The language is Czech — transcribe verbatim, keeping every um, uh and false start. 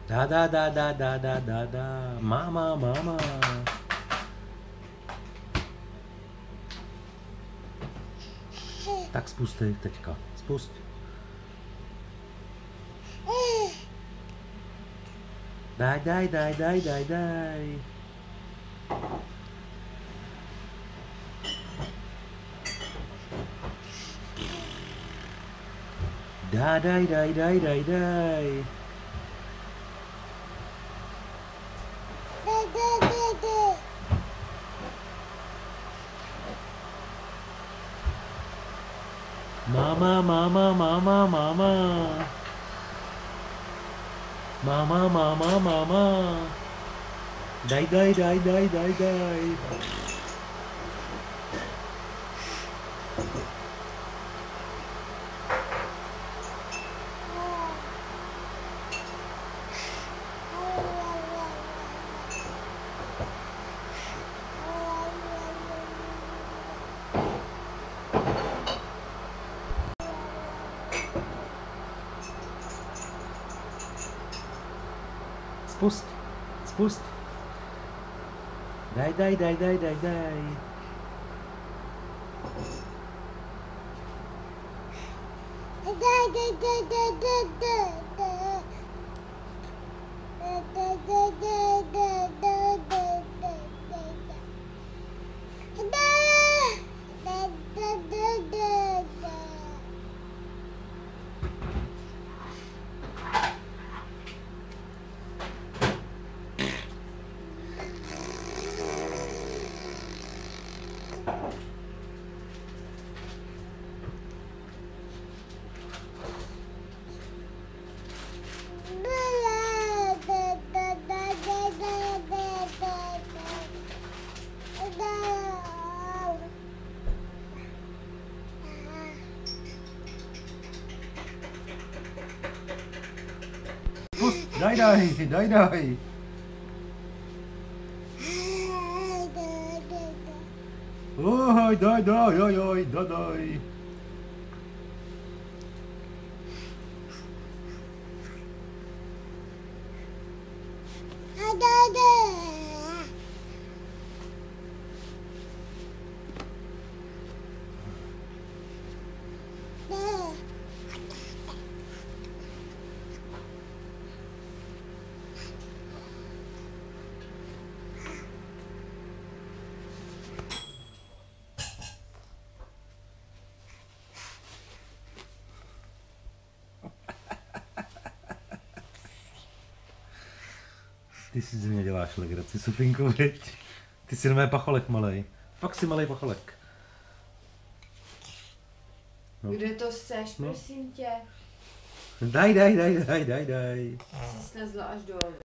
Da, da, da, da, da, da, da, da. Máma, máma. Tak spustej teďka. Spust. Daj, daj, daj, daj, daj, daj. Daj, daj, daj, daj, daj, daj. Mama, mama, mama, mama. Mama, mama, mama. Daj, daj, daj, daj, daj, daj. Spust, spust. Daj, daj, daj, daj, daj, daj. Spust, daj, daj, daj, daj. Oj, daj, daj, oj, oj, daj, daj. Ty si z mě děláš legraci, Sofínko, viď? Ty jsi mé pacholek malej. Fakt si malej pacholek. No. Kde to seš, no. Prosím tě? Daj, daj, daj, daj, daj, daj. Jsi slezla až dolů.